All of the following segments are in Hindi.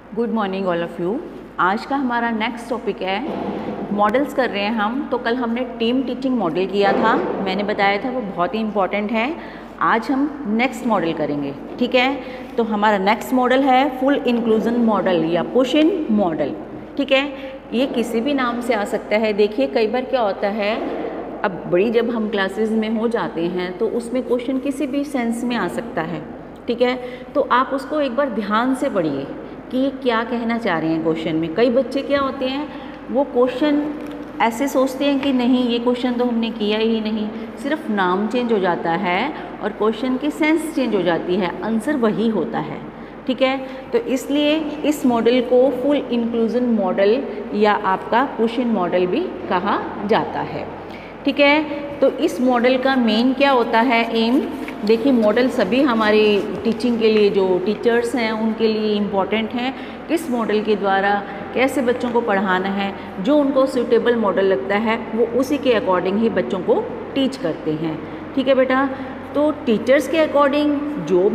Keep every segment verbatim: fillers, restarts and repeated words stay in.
Good morning all of you. आज का हमारा नेक्स्ट टॉपिक है मॉडल्स कर रहे हैं हम। तो कल हमने टीम टीचिंग मॉडल किया था, मैंने बताया था वो बहुत ही इम्पॉर्टेंट है। आज हम नेक्स्ट मॉडल करेंगे, ठीक है। तो हमारा नेक्स्ट मॉडल है फुल इंक्लूजन मॉडल या पुश इन मॉडल, ठीक है। ये किसी भी नाम से आ सकता है। देखिए कई बार क्या होता है, अब बड़ी जब हम क्लासेस में हो जाते हैं तो उसमें क्वेश्चन किसी भी सेंस में आ सकता है, ठीक है। तो आप उसको एक बार ध्यान से पढ़िए कि ये क्या कहना चाह रहे हैं क्वेश्चन में। कई बच्चे क्या होते हैं, वो क्वेश्चन ऐसे सोचते हैं कि नहीं ये क्वेश्चन तो हमने किया ही नहीं, सिर्फ नाम चेंज हो जाता है और क्वेश्चन की सेंस चेंज हो जाती है, आंसर वही होता है, ठीक है। तो इसलिए इस मॉडल को फुल इंक्लूजन मॉडल या आपका पुश इन मॉडल भी कहा जाता है, ठीक है। तो इस मॉडल का मेन क्या होता है, एम। देखिए मॉडल सभी हमारे टीचिंग के लिए, जो टीचर्स हैं उनके लिए इम्पॉर्टेंट हैं। किस मॉडल के द्वारा कैसे बच्चों को पढ़ाना है, जो उनको सूटेबल मॉडल लगता है वो उसी के अकॉर्डिंग ही बच्चों को टीच करते हैं, ठीक है बेटा। तो टीचर्स के अकॉर्डिंग जो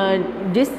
जिस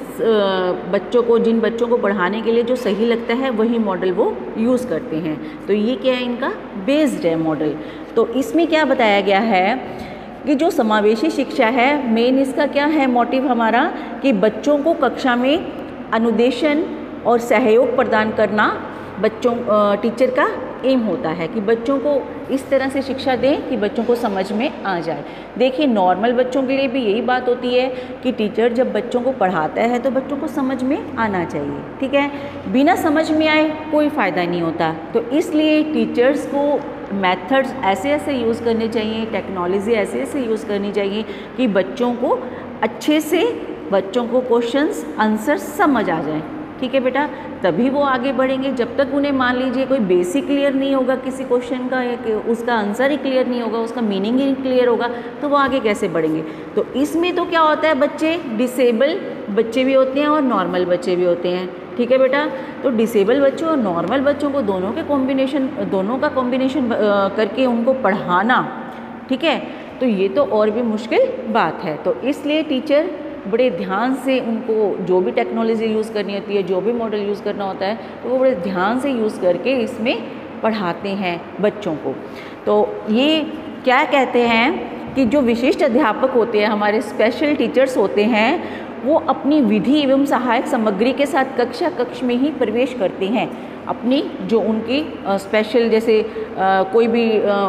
बच्चों को जिन बच्चों को पढ़ाने के लिए जो सही लगता है वही मॉडल वो यूज़ करते हैं। तो ये क्या है, इनका बेस्ड है मॉडल। तो इसमें क्या बताया गया है कि जो समावेशी शिक्षा है, मेन इसका क्या है मोटिव हमारा, कि बच्चों को कक्षा में अनुदेशन और सहयोग प्रदान करना बच्चों टीचर का एम होता है कि बच्चों को इस तरह से शिक्षा दें कि बच्चों को समझ में आ जाए। देखिए नॉर्मल बच्चों के लिए भी यही बात होती है कि टीचर जब बच्चों को पढ़ाता है तो बच्चों को समझ में आना चाहिए, ठीक है। बिना समझ में आए कोई फ़ायदा नहीं होता। तो इसलिए टीचर्स को मेथड्स ऐसे ऐसे यूज़ करने चाहिए, टेक्नोलॉजी ऐसे ऐसे यूज़ करनी चाहिए कि बच्चों को अच्छे से बच्चों को क्वेश्चंस आंसर समझ आ जाए, ठीक है बेटा। तभी वो आगे बढ़ेंगे। जब तक उन्हें मान लीजिए कोई बेसिक क्लियर नहीं होगा किसी क्वेश्चन का, या उसका आंसर ही क्लियर नहीं होगा, उसका मीनिंग ही क्लियर होगा, तो वो आगे कैसे बढ़ेंगे। तो इसमें तो क्या होता है, बच्चे डिसेबल बच्चे भी होते हैं और नॉर्मल बच्चे भी होते हैं, ठीक है बेटा। तो डिसेबल बच्चों और नॉर्मल बच्चों को दोनों के कॉम्बिनेशन दोनों का कॉम्बिनेशन करके उनको पढ़ाना, ठीक है, तो ये तो और भी मुश्किल बात है। तो इसलिए टीचर बड़े ध्यान से उनको जो भी टेक्नोलॉजी यूज़ करनी होती है, जो भी मॉडल यूज़ करना होता है, तो वो बड़े ध्यान से यूज़ करके इसमें पढ़ाते हैं बच्चों को। तो ये क्या कहते हैं कि जो विशिष्ट अध्यापक होते हैं, हमारे स्पेशल टीचर्स होते हैं, वो अपनी विधि एवं सहायक सामग्री के साथ कक्षा कक्ष में ही प्रवेश करते हैं। अपनी जो उनकी स्पेशल जैसे आ, कोई भी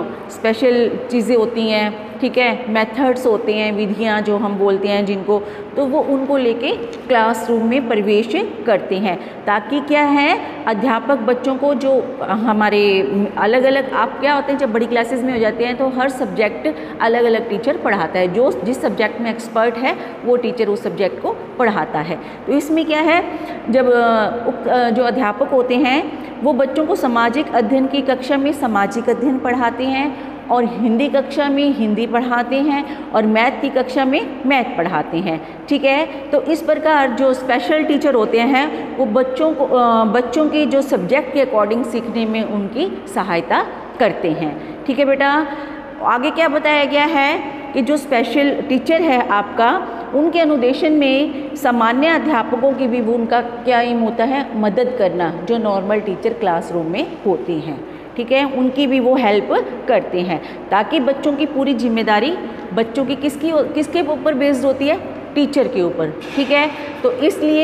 स्पेशल चीज़ें होती हैं, ठीक है, मेथड्स होते हैं, विधियां जो हम बोलते हैं जिनको, तो वो उनको लेके क्लासरूम में प्रवेश करते हैं, ताकि क्या है अध्यापक बच्चों को जो हमारे अलग अलग, आप क्या होते हैं जब बड़ी क्लासेस में हो जाते हैं तो हर सब्जेक्ट अलग अलग टीचर पढ़ाता है। जो जिस सब्जेक्ट में एक्सपर्ट है वो टीचर उस सब्जेक्ट को पढ़ाता है। तो इसमें क्या है, जब जो अध्यापक होते हैं वो बच्चों को सामाजिक अध्ययन की कक्षा में सामाजिक अध्ययन पढ़ाते हैं, और हिंदी कक्षा में हिंदी पढ़ाते हैं, और मैथ की कक्षा में मैथ पढ़ाते हैं, ठीक है। तो इस प्रकार जो स्पेशल टीचर होते हैं वो बच्चों को बच्चों के जो सब्जेक्ट के अकॉर्डिंग सीखने में उनकी सहायता करते हैं, ठीक है बेटा। आगे क्या बताया गया है कि जो स्पेशल टीचर है आपका, उनके अनुदेशन में सामान्य अध्यापकों की भी उनका क्या एम होता है, मदद करना, जो नॉर्मल टीचर क्लासरूम में होती हैं, ठीक है, उनकी भी वो हेल्प करते हैं, ताकि बच्चों की पूरी जिम्मेदारी बच्चों की किसकी किसके ऊपर बेस्ड होती है, टीचर के ऊपर, ठीक है। तो इसलिए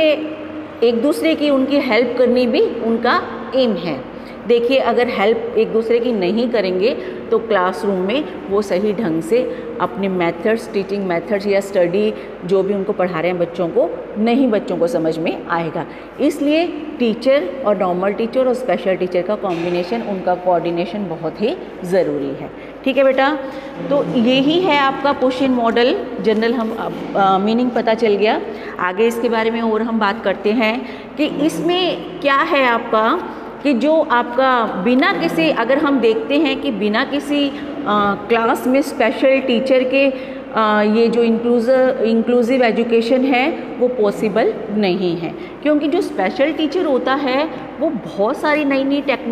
एक दूसरे की उनकी हेल्प करनी भी उनका एम है। देखिए अगर हेल्प एक दूसरे की नहीं करेंगे तो क्लासरूम में वो सही ढंग से अपने मेथड्स, टीचिंग मेथड्स या स्टडी जो भी उनको पढ़ा रहे हैं बच्चों को, नहीं बच्चों को समझ में आएगा। इसलिए टीचर और नॉर्मल टीचर और स्पेशल टीचर का कॉम्बिनेशन, उनका कोऑर्डिनेशन बहुत ही ज़रूरी है, ठीक है बेटा। तो यही है आपका पुश इन मॉडल। जनरल हम मीनिंग पता चल गया। आगे इसके बारे में और हम बात करते हैं कि इसमें क्या है आपका, कि जो आपका बिना किसी, अगर हम देखते हैं कि बिना किसी आ, क्लास में स्पेशल टीचर के आ, ये जो इंक्लूसिव इंक्लूसिव एजुकेशन है वो पॉसिबल नहीं है, क्योंकि जो स्पेशल टीचर होता है वो बहुत सारी नई नई टेक्निक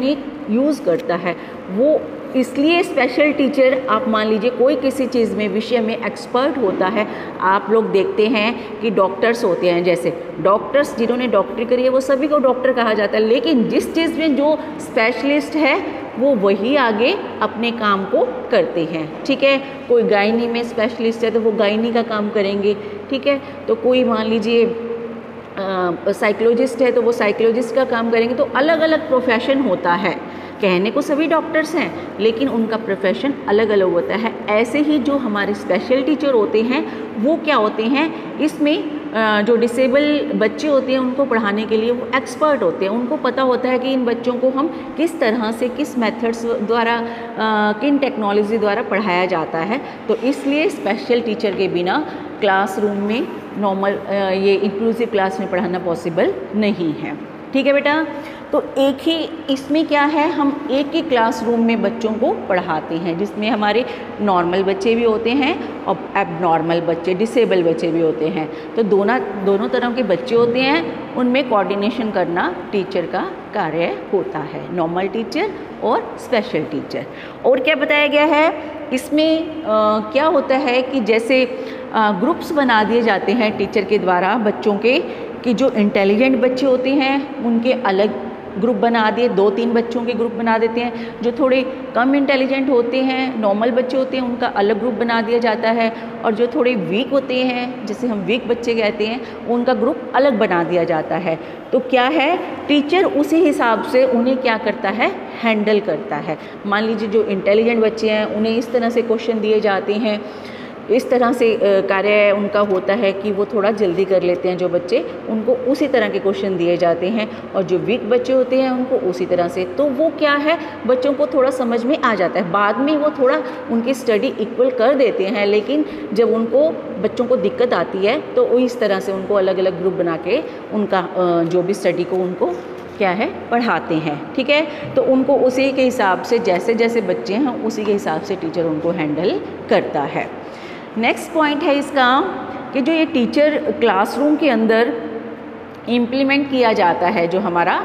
यूज़ करता है। वो इसलिए स्पेशल टीचर, आप मान लीजिए कोई किसी चीज़ में, विषय में एक्सपर्ट होता है। आप लोग देखते हैं कि डॉक्टर्स होते हैं, जैसे डॉक्टर्स जिन्होंने डॉक्टरी करी है वो सभी को डॉक्टर कहा जाता है, लेकिन जिस चीज़ में जो स्पेशलिस्ट है वो वही आगे अपने काम को करते हैं। ठीक है, कोई गायनी में स्पेशलिस्ट है तो वो गायनी का काम करेंगे। ठीक है, तो कोई मान लीजिए साइकोलॉजिस्ट है तो वो साइकोलॉजिस्ट का काम करेंगे। तो अलग अलग प्रोफेशन होता है। कहने को सभी डॉक्टर्स हैं, लेकिन उनका प्रोफेशन अलग अलग होता है। ऐसे ही जो हमारे स्पेशल टीचर होते हैं वो क्या होते हैं, इसमें जो डिसेबल बच्चे होते हैं उनको पढ़ाने के लिए वो एक्सपर्ट होते हैं। उनको पता होता है कि इन बच्चों को हम किस तरह से, किस मेथड्स द्वारा, किन टेक्नोलॉजी द्वारा पढ़ाया जाता है। तो इसलिए स्पेशल टीचर के बिना क्लासरूम में नॉर्मल ये इंक्लूसिव क्लास में पढ़ाना पॉसिबल नहीं है। ठीक है बेटा, तो एक ही इसमें क्या है, हम एक ही क्लासरूम में बच्चों को पढ़ाते हैं, जिसमें हमारे नॉर्मल बच्चे भी होते हैं और एबनॉर्मल बच्चे, डिसेबल बच्चे भी होते हैं। तो दोनों दोनों तरह के बच्चे होते हैं, उनमें कोऑर्डिनेशन करना टीचर का कार्य होता है, नॉर्मल टीचर और स्पेशल टीचर। और क्या बताया गया है इसमें, आ, क्या होता है कि जैसे ग्रुप्स बना दिए जाते हैं टीचर के द्वारा बच्चों के, कि जो इंटेलिजेंट बच्चे होते हैं उनके अलग ग्रुप बना दिए, दो तीन बच्चों के ग्रुप बना देते हैं। जो थोड़े कम इंटेलिजेंट होते हैं, नॉर्मल बच्चे होते हैं, उनका अलग ग्रुप बना दिया जाता है। और जो थोड़े वीक होते हैं, जिसे हम वीक बच्चे कहते हैं, उनका ग्रुप अलग बना दिया जाता है। तो क्या है, टीचर उसी हिसाब से उन्हें क्या करता है, हैंडल करता है। मान लीजिए जो इंटेलिजेंट बच्चे हैं उन्हें इस तरह से क्वेश्चन दिए जाते हैं, इस तरह से कार्य उनका होता है कि वो थोड़ा जल्दी कर लेते हैं। जो बच्चे, उनको उसी तरह के क्वेश्चन दिए जाते हैं। और जो वीक बच्चे होते हैं उनको उसी तरह से। तो वो क्या है, बच्चों को थोड़ा समझ में आ जाता है। बाद में वो थोड़ा उनकी स्टडी इक्वल कर देते हैं, लेकिन जब उनको, बच्चों को दिक्कत आती है तो वो इस तरह से उनको अलग अलग ग्रुप बना के उनका जो भी स्टडी को उनको क्या है, पढ़ाते हैं। ठीक है, तो उनको उसी के हिसाब से, जैसे जैसे बच्चे हैं उसी के हिसाब से टीचर उनको हैंडल करता है। नेक्स्ट पॉइंट है इसका कि जो ये टीचर क्लासरूम के अंदर इम्प्लीमेंट किया जाता है, जो हमारा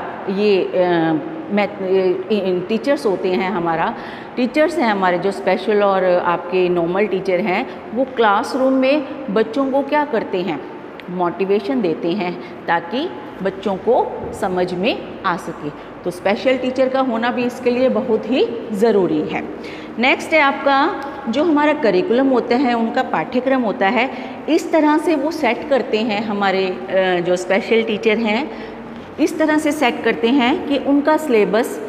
ये टीचर्स होते हैं, हमारा टीचर्स हैं हमारे जो स्पेशल और आपके नॉर्मल टीचर हैं, वो क्लासरूम में बच्चों को क्या करते हैं, मोटिवेशन देते हैं ताकि बच्चों को समझ में आ सके। तो स्पेशल टीचर का होना भी इसके लिए बहुत ही ज़रूरी है। नेक्स्ट है आपका जो हमारा करिकुलम होता है, उनका पाठ्यक्रम होता है, इस तरह से वो सेट करते हैं। हमारे जो स्पेशल टीचर हैं इस तरह से सेट करते हैं कि उनका सिलेबस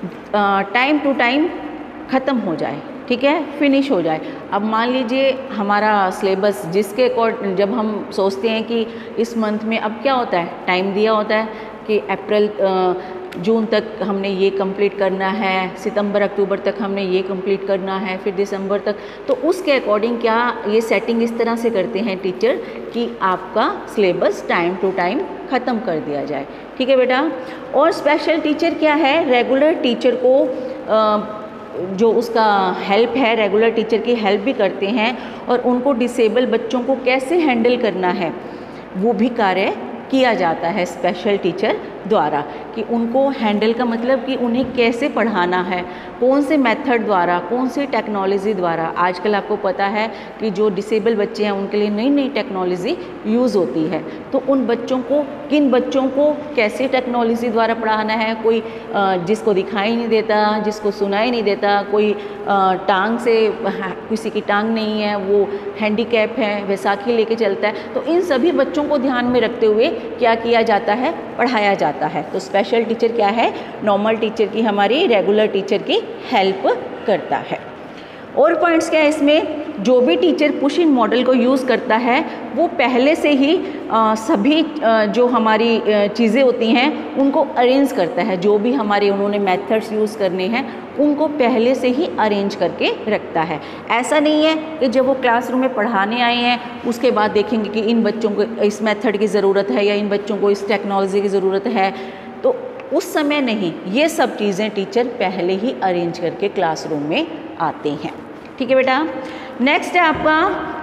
टाइम टू टाइम ख़त्म हो जाए। ठीक है, फिनिश हो जाए। अब मान लीजिए हमारा सिलेबस जिसके अकॉर्ड, जब हम सोचते हैं कि इस मंथ में अब क्या होता है, टाइम दिया होता है कि अप्रैल जून तक हमने ये कंप्लीट करना है, सितंबर अक्टूबर तक हमने ये कंप्लीट करना है, फिर दिसंबर तक। तो उसके अकॉर्डिंग क्या ये सेटिंग इस तरह से करते हैं टीचर कि आपका सिलेबस टाइम टू टाइम ख़त्म कर दिया जाए। ठीक है बेटा। और स्पेशल टीचर क्या है, रेगुलर टीचर को आ, जो उसका हेल्प है, रेगुलर टीचर की हेल्प भी करते हैं और उनको डिसेबल बच्चों को कैसे हैंडल करना है वो भी कार्य किया जाता है स्पेशल टीचर द्वारा। कि उनको हैंडल का मतलब कि उन्हें कैसे पढ़ाना है, कौन से मेथड द्वारा, कौन सी टेक्नोलॉजी द्वारा। आजकल आपको पता है कि जो डिसेबल बच्चे हैं उनके लिए नई नई टेक्नोलॉजी यूज़ होती है। तो उन बच्चों को, किन बच्चों को कैसे टेक्नोलॉजी द्वारा पढ़ाना है। कोई जिसको दिखाई नहीं देता, जिसको सुनाई नहीं देता, कोई टांग से, किसी की टांग नहीं है, वो हैंडीकैप है, वैसाखी लेके चलता है। तो इन सभी बच्चों को ध्यान में रखते हुए क्या किया जाता है, पढ़ाया जाता है। तो स्पेशल टीचर क्या है, नॉर्मल टीचर की, हमारी रेगुलर टीचर की हेल्प करता है। और पॉइंट्स क्या है इसमें, जो भी टीचर पुश इन मॉडल को यूज़ करता है वो पहले से ही आ, सभी आ, जो हमारी चीज़ें होती हैं उनको अरेंज करता है। जो भी हमारे उन्होंने मेथड्स यूज़ करने हैं उनको पहले से ही अरेंज करके रखता है। ऐसा नहीं है कि जब वो क्लासरूम में पढ़ाने आए हैं उसके बाद देखेंगे कि इन बच्चों को इस मेथड की ज़रूरत है या इन बच्चों को इस टेक्नोलॉजी की ज़रूरत है, तो उस समय नहीं, ये सब चीज़ें टीचर पहले ही अरेंज करके क्लासरूम में आते हैं। ठीक है बेटा। नेक्स्ट है आपका,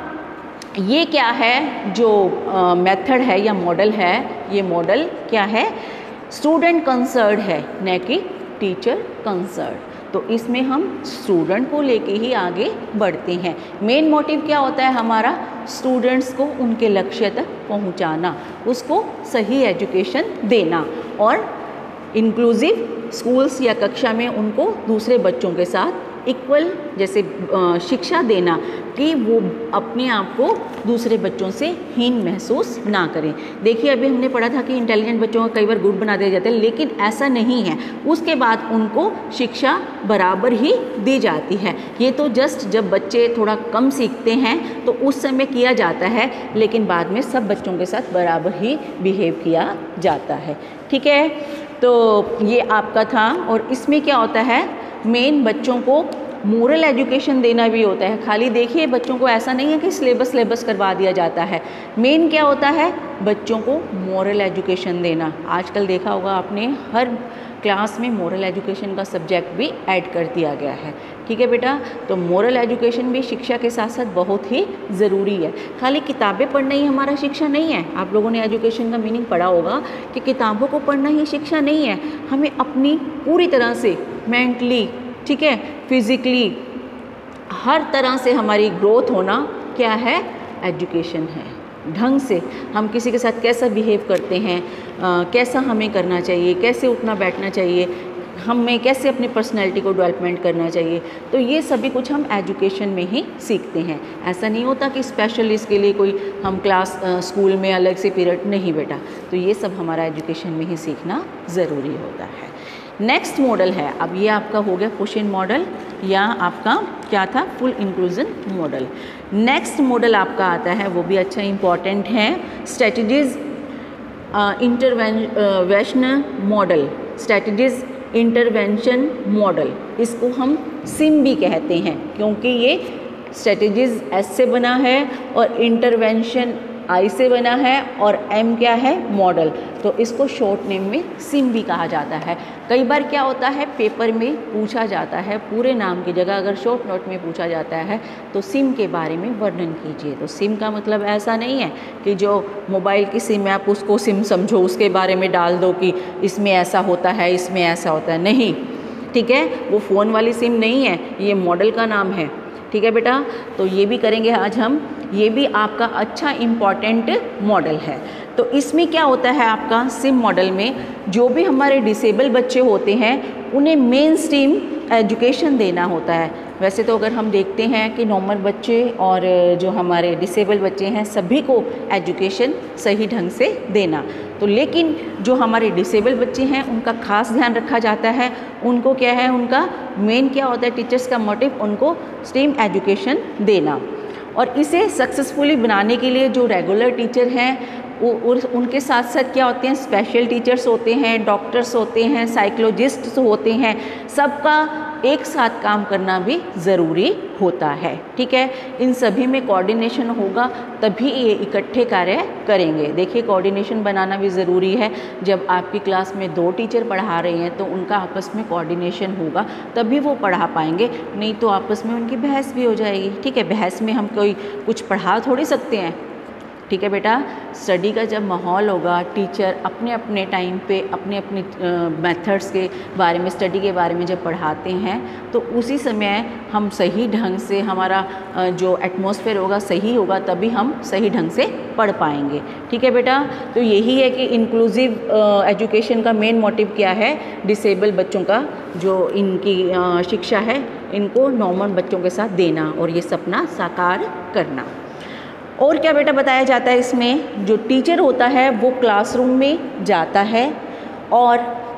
ये क्या है जो मेथड है या मॉडल है, ये मॉडल क्या है, स्टूडेंट कंसर्न है, न कि टीचर कंसर्न। तो इसमें हम स्टूडेंट को लेके ही आगे बढ़ते हैं। मेन मोटिव क्या होता है हमारा? स्टूडेंट्स को उनके लक्ष्य तक पहुंचाना, उसको सही एजुकेशन देना और इंक्लूसिव स्कूल्स या कक्षा में उनको दूसरे बच्चों के साथ इक्वल जैसे शिक्षा देना कि वो अपने आप को दूसरे बच्चों से हीन महसूस ना करें। देखिए अभी हमने पढ़ा था कि इंटेलिजेंट बच्चों को कई बार गुड बना दिया जाता है, लेकिन ऐसा नहीं है। उसके बाद उनको शिक्षा बराबर ही दी जाती है। ये तो जस्ट जब बच्चे थोड़ा कम सीखते हैं तो उस समय किया जाता है, लेकिन बाद में सब बच्चों के साथ बराबर ही बिहेव किया जाता है। ठीक है, तो ये आपका था। और इसमें क्या होता है, मेन बच्चों को मोरल एजुकेशन देना भी होता है। खाली देखिए बच्चों को ऐसा नहीं है कि सिलेबस सिलेबस करवा दिया जाता है। मेन क्या होता है, बच्चों को मोरल एजुकेशन देना। आजकल देखा होगा आपने हर क्लास में मोरल एजुकेशन का सब्जेक्ट भी ऐड कर दिया गया है। ठीक है बेटा, तो मोरल एजुकेशन भी शिक्षा के साथ साथ बहुत ही ज़रूरी है। खाली किताबें पढ़ना ही हमारा शिक्षा नहीं है। आप लोगों ने एजुकेशन का मीनिंग पढ़ा होगा कि किताबों को पढ़ना ही शिक्षा नहीं है। हमें अपनी पूरी तरह से मेंटली, ठीक है, फिजिकली, हर तरह से हमारी ग्रोथ होना क्या है, एजुकेशन है। ढंग से हम किसी के साथ कैसा बिहेव करते हैं, आ, कैसा हमें करना चाहिए, कैसे उठना बैठना चाहिए, हमें कैसे अपनी पर्सनैलिटी को डेवलपमेंट करना चाहिए, तो ये सभी कुछ हम एजुकेशन में ही सीखते हैं। ऐसा नहीं होता कि स्पेशल इसके लिए कोई हम क्लास आ, स्कूल में अलग से पीरियड, नहीं बेटा। तो ये सब हमारा एजुकेशन में ही सीखना ज़रूरी होता है। नेक्स्ट मॉडल है, अब ये आपका हो गया क्वेश्चन मॉडल या आपका क्या था, full inclusion model. Next model आपका आता है, वो भी अच्छा इम्पॉर्टेंट है, strategies intervention model, strategies intervention model. इसको हम सिम भी कहते हैं, क्योंकि ये स्ट्रेटजीज एस से बना है और इंटरवेंशन आई से बना है और एम क्या है, मॉडल। तो इसको शॉर्ट नेम में सिम भी कहा जाता है। कई बार क्या होता है, पेपर में पूछा जाता है, पूरे नाम की जगह अगर शॉर्ट नोट में पूछा जाता है तो सिम के बारे में वर्णन कीजिए। तो सिम का मतलब ऐसा नहीं है कि जो मोबाइल की सिम है आप उसको सिम समझो, उसके बारे में डाल दो कि इसमें ऐसा होता है, इसमें ऐसा होता है, नहीं। ठीक है, वो फ़ोन वाली सिम नहीं है, ये मॉडल का नाम है। ठीक है बेटा, तो ये भी करेंगे आज हम। ये भी आपका अच्छा इम्पॉर्टेंट मॉडल है। तो इसमें क्या होता है, आपका सिम मॉडल में जो भी हमारे डिसेबल बच्चे होते हैं उन्हें मेन स्ट्रीम एजुकेशन देना होता है। वैसे तो अगर हम देखते हैं कि नॉर्मल बच्चे और जो हमारे डिसेबल बच्चे हैं सभी को एजुकेशन सही ढंग से देना, तो लेकिन जो हमारे डिसेबल बच्चे हैं उनका खास ध्यान रखा जाता है। उनको क्या है, उनका मेन क्या होता है, टीचर्स का मोटिव उनको स्ट्रीम एजुकेशन देना। और इसे सक्सेसफुली बनाने के लिए जो रेगुलर टीचर हैं और उनके साथ साथ क्या होते हैं, स्पेशल टीचर्स होते हैं, डॉक्टर्स होते हैं, साइकोलॉजिस्ट्स होते हैं, सबका एक साथ काम करना भी ज़रूरी होता है। ठीक है, इन सभी में कोऑर्डिनेशन होगा तभी ये इकट्ठे कार्य करेंगे। देखिए कोऑर्डिनेशन बनाना भी ज़रूरी है। जब आपकी क्लास में दो टीचर पढ़ा रहे हैं तो उनका आपस में कोऑर्डिनेशन होगा तभी वो पढ़ा पाएंगे, नहीं तो आपस में उनकी बहस भी हो जाएगी। ठीक है, बहस में हम कोई कुछ पढ़ा थोड़ी सकते हैं। ठीक है बेटा, स्टडी का जब माहौल होगा, टीचर अपने अपने टाइम पे अपने अपने मेथड्स के बारे में, स्टडी के बारे में जब पढ़ाते हैं तो उसी समय हम सही ढंग से, हमारा uh, जो एटमॉस्फेयर होगा सही होगा, तभी हम सही ढंग से पढ़ पाएंगे। ठीक है बेटा, तो यही है कि इंक्लूसिव एजुकेशन का मेन मोटिव क्या है, डिसेबल बच्चों का जो इनकी uh, शिक्षा है इनको नॉर्मल बच्चों के साथ देना और ये सपना साकार करना। और क्या बेटा बताया जाता है इसमें, जो टीचर होता है वो क्लासरूम में जाता है और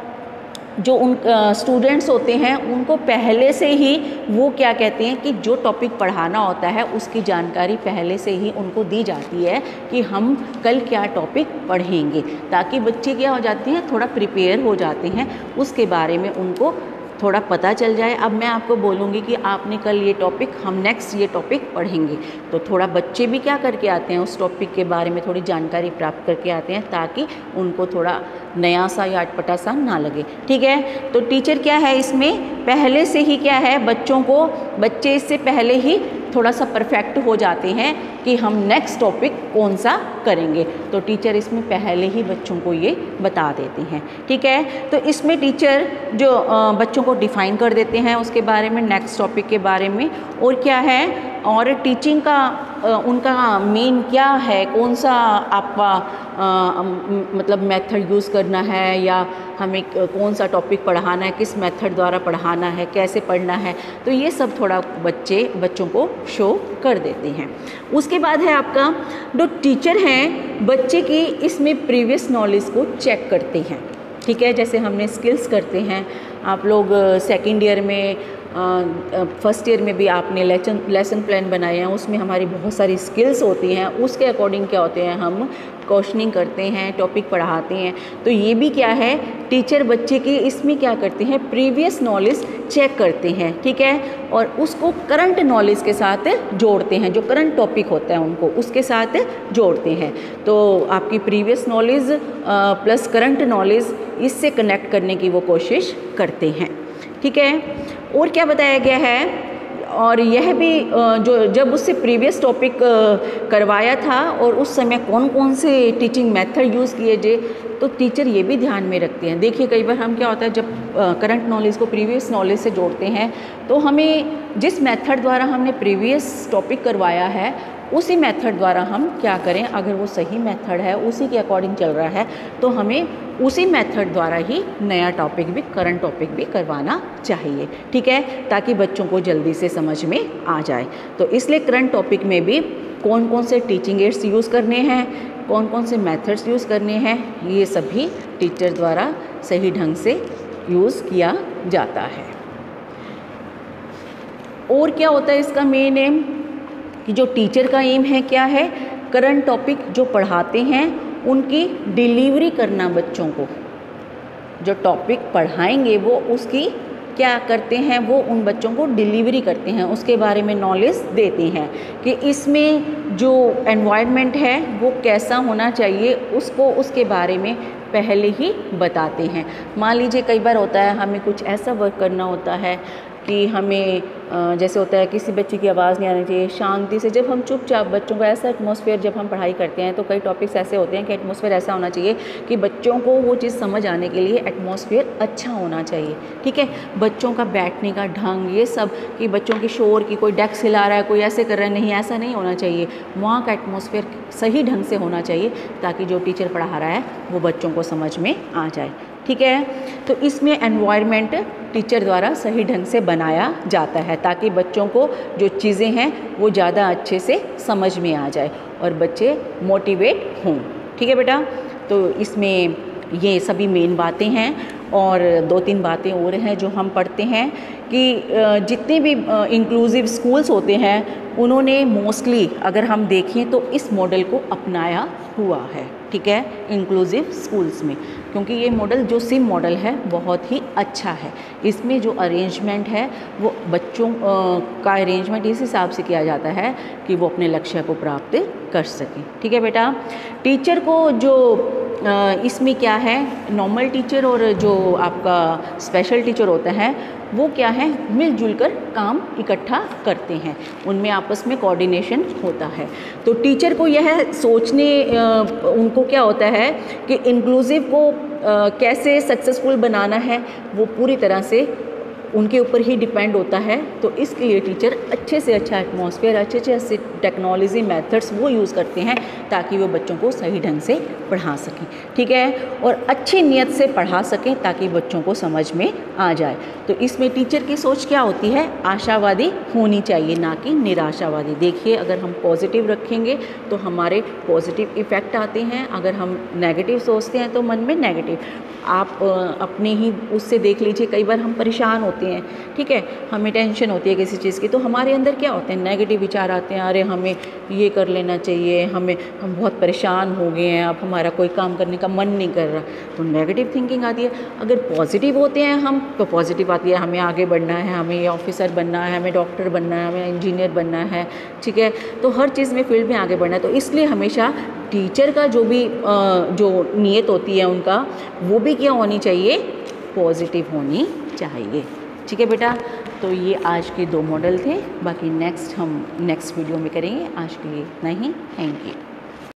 जो उन स्टूडेंट्स होते हैं उनको पहले से ही वो क्या कहते हैं कि जो टॉपिक पढ़ाना होता है उसकी जानकारी पहले से ही उनको दी जाती है कि हम कल क्या टॉपिक पढ़ेंगे, ताकि बच्चे क्या हो जाते हैं, थोड़ा प्रिपेयर हो जाते हैं, उसके बारे में उनको थोड़ा पता चल जाए। अब मैं आपको बोलूँगी कि आपने कल ये टॉपिक, हम नेक्स्ट ये टॉपिक पढ़ेंगे, तो थोड़ा बच्चे भी क्या करके आते हैं, उस टॉपिक के बारे में थोड़ी जानकारी प्राप्त करके आते हैं, ताकि उनको थोड़ा नया सा या अटपटा सा ना लगे। ठीक है, तो टीचर क्या है इसमें, पहले से ही क्या है, बच्चों को बच्चे इससे पहले ही थोड़ा सा परफेक्ट हो जाते हैं कि हम नेक्स्ट टॉपिक कौन सा करेंगे, तो टीचर इसमें पहले ही बच्चों को ये बता देते हैं। ठीक है, तो इसमें टीचर जो बच्चों को डिफ़ाइन कर देते हैं उसके बारे में, नेक्स्ट टॉपिक के बारे में, और क्या है, और टीचिंग का उनका मेन क्या है, कौन सा आपका आ, मतलब मेथड यूज़ करना है, या हमें कौन सा टॉपिक पढ़ाना है, किस मेथड द्वारा पढ़ाना है, कैसे पढ़ना है, तो ये सब थोड़ा बच्चे बच्चों को शो कर देते हैं। उसके बाद है आपका जो टीचर हैं बच्चे की इसमें प्रीवियस नॉलेज को चेक करते हैं। ठीक है, जैसे हमने स्किल्स करते हैं, आप लोग सेकेंड ईयर में, फर्स्ट ईयर में भी आपने लेसन लेसन प्लान बनाए हैं, उसमें हमारी बहुत सारी स्किल्स होती हैं, उसके अकॉर्डिंग क्या होते हैं, हम क्वेश्चनिंग करते हैं, टॉपिक पढ़ाते हैं। तो ये भी क्या है, टीचर बच्चे की इसमें क्या करते हैं, प्रीवियस नॉलेज चेक करते हैं। ठीक है, और उसको करंट नॉलेज के साथ जोड़ते हैं, जो करंट टॉपिक होता है उनको उसके साथ जोड़ते हैं। तो आपकी previous knowledge plus current knowledge, इससे कनेक्ट करने की वो कोशिश करते हैं। ठीक है, और क्या बताया गया है, और यह भी जो जब उससे प्रीवियस टॉपिक करवाया था और उस समय कौन कौन से टीचिंग मेथड यूज़ किए गए, तो टीचर ये भी ध्यान में रखते हैं। देखिए कई बार हम क्या होता है, जब करंट नॉलेज को प्रीवियस नॉलेज से जोड़ते हैं तो हमें जिस मेथड द्वारा हमने प्रीवियस टॉपिक करवाया है उसी मेथड द्वारा हम क्या करें, अगर वो सही मेथड है, उसी के अकॉर्डिंग चल रहा है, तो हमें उसी मेथड द्वारा ही नया टॉपिक भी, करंट टॉपिक भी करवाना चाहिए। ठीक है, ताकि बच्चों को जल्दी से समझ में आ जाए। तो इसलिए करंट टॉपिक में भी कौन कौन से टीचिंग एड्स यूज़ करने हैं, कौन कौन से मेथड्स यूज़ करने हैं, ये सभी टीचर द्वारा सही ढंग से यूज़ किया जाता है। और क्या होता है इसका मेन एम, कि जो टीचर का एम है क्या है, करंट टॉपिक जो पढ़ाते हैं उनकी डिलीवरी करना, बच्चों को जो टॉपिक पढ़ाएंगे वो उसकी क्या करते हैं, वो उन बच्चों को डिलीवरी करते हैं, उसके बारे में नॉलेज देते हैं कि इसमें जो एनवायरनमेंट है वो कैसा होना चाहिए, उसको उसके बारे में पहले ही बताते हैं। मान लीजिए कई बार होता है हमें कुछ ऐसा वर्क करना होता है कि हमें जैसे होता है किसी बच्चे की आवाज़ नहीं आनी चाहिए, शांति से, जब हम चुपचाप बच्चों का ऐसा एटमॉस्फेयर, जब हम पढ़ाई करते हैं तो कई टॉपिक्स ऐसे होते हैं कि एटमॉस्फेयर ऐसा होना चाहिए कि बच्चों को वो चीज़ समझ आने के लिए एटमॉस्फेयर अच्छा होना चाहिए। ठीक है, बच्चों का बैठने का ढंग, ये सब, कि बच्चों की शोर की कोई डेस्क हिला रहा है, कोई ऐसे कर रहा है, नहीं, ऐसा नहीं होना चाहिए। वहाँ का एटमॉस्फेयर सही ढंग से होना चाहिए ताकि जो टीचर पढ़ा रहा है वो बच्चों को समझ में आ जाए। ठीक है, तो इसमें एनवायरनमेंट टीचर द्वारा सही ढंग से बनाया जाता है ताकि बच्चों को जो चीज़ें हैं वो ज़्यादा अच्छे से समझ में आ जाए और बच्चे मोटिवेट हों। ठीक है बेटा, तो इसमें ये सभी मेन बातें हैं, और दो तीन बातें और हैं जो हम पढ़ते हैं कि जितने भी इंक्लूसिव स्कूल्स होते हैं उन्होंने मोस्टली, अगर हम देखें तो इस मॉडल को अपनाया हुआ है। ठीक है, इंक्लूसिव स्कूल्स में, क्योंकि ये मॉडल जो सिम मॉडल है बहुत ही अच्छा है। इसमें जो अरेंजमेंट है वो बच्चों का अरेंजमेंट इस हिसाब से किया जाता है कि वो अपने लक्ष्य को प्राप्त कर सकें। ठीक है बेटा, टीचर को जो इसमें क्या है, नॉर्मल टीचर और जो आपका स्पेशल टीचर होता है वो क्या है, मिलजुल कर काम इकट्ठा करते हैं, उनमें आपस में कोऑर्डिनेशन होता है। तो टीचर को यह सोचने, उनको क्या होता है कि इंक्लूसिव को कैसे सक्सेसफुल बनाना है वो पूरी तरह से उनके ऊपर ही डिपेंड होता है। तो इसके लिए टीचर अच्छे से अच्छा एटमॉस्फेयर, अच्छे से अच्छे टेक्नोलॉजी मेथड्स वो यूज़ करते हैं ताकि वो बच्चों को सही ढंग से पढ़ा सकें। ठीक है, और अच्छी नीयत से पढ़ा सकें ताकि बच्चों को समझ में आ जाए। तो इसमें टीचर की सोच क्या होती है, आशावादी होनी चाहिए, ना कि निराशावादी। देखिए, अगर हम पॉजिटिव रखेंगे तो हमारे पॉजिटिव इफ़ेक्ट आते हैं, अगर हम नेगेटिव सोचते हैं तो मन में नेगेटिव। आप अपने ही उससे देख लीजिए, कई बार हम परेशान होते हैं, ठीक है, हमें टेंशन होती है किसी चीज़ की, तो हमारे अंदर क्या होते हैं, नेगेटिव विचार आते हैं, अरे हमें ये कर लेना चाहिए, हमें हम बहुत परेशान हो गए हैं, अब हमारा कोई काम करने का मन नहीं कर रहा, तो नेगेटिव थिंकिंग आती है। अगर पॉजिटिव होते हैं हम तो पॉजिटिव आती है, हमें आगे बढ़ना है, हमें ये ऑफिसर बनना है, हमें डॉक्टर बनना है, हमें इंजीनियर बनना है, ठीक है, तो हर चीज़ में फील्ड में आगे बढ़ना है। तो इसलिए हमेशा टीचर का जो भी जो नीयत होती है उनका, वो भी क्या होनी चाहिए, पॉजिटिव होनी चाहिए। ठीक है बेटा, तो ये आज के दो मॉडल थे, बाकी नेक्स्ट हम नेक्स्ट वीडियो में करेंगे। आज के लिए इतना ही, थैंक यू।